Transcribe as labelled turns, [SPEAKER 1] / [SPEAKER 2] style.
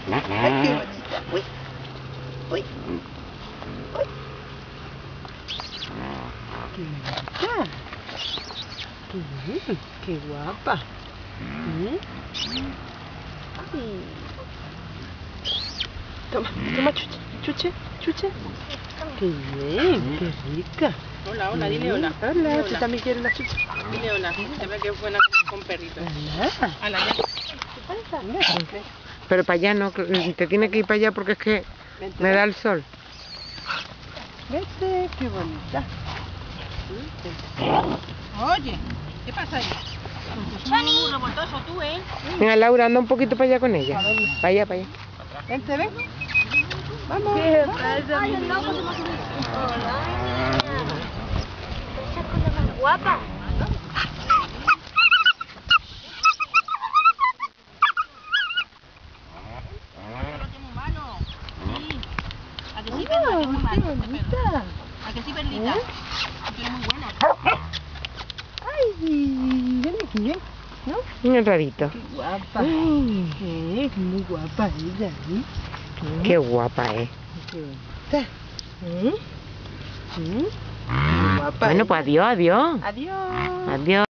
[SPEAKER 1] Ay, qué bonita. Uy. Uy. Uy. Qué bonita. Qué guapa. Ay. Toma, toma, chuche, chuche, chuche. Qué bien, qué rica.
[SPEAKER 2] Hola, hola, dile hola.
[SPEAKER 1] Hola,
[SPEAKER 2] Dile
[SPEAKER 1] ¿tú
[SPEAKER 2] hola.
[SPEAKER 1] también quieres una chuche?
[SPEAKER 2] Dile hola. Se ve que es buena con perritos.
[SPEAKER 1] Hola.
[SPEAKER 2] Hola, ya.
[SPEAKER 3] Pero para allá no, te tiene que ir para allá porque es que
[SPEAKER 1] Vente,
[SPEAKER 3] me
[SPEAKER 1] ven.
[SPEAKER 3] da el sol.
[SPEAKER 1] Vete, qué bonita.
[SPEAKER 2] Oye, ¿qué pasa ahí? ¡Chani! Revoltoso tú, ¿eh?
[SPEAKER 3] Venga, Laura, anda un poquito para allá con ella. Para allá, para allá.
[SPEAKER 1] Vente, ven. Vamos.
[SPEAKER 4] ¿Qué pasa? Ay, el loco se me ha subido. Hola. Esta cosa más guapa.
[SPEAKER 2] ¿A que sí, Perla? Que es muy
[SPEAKER 1] Qué
[SPEAKER 2] malo,
[SPEAKER 1] bonita.
[SPEAKER 2] ¿A que sí, Perlita? Tú eres muy buena.
[SPEAKER 1] Ay, ven aquí, ven. ¿No?
[SPEAKER 3] Un ratito.
[SPEAKER 1] Qué guapa.
[SPEAKER 3] Ay,
[SPEAKER 1] Es muy guapa ella, ¿eh?
[SPEAKER 3] qué guapa es.
[SPEAKER 1] Qué bonita. Qué guapa.
[SPEAKER 3] Bueno, pues adiós, adiós.
[SPEAKER 1] Adiós.
[SPEAKER 3] Adiós.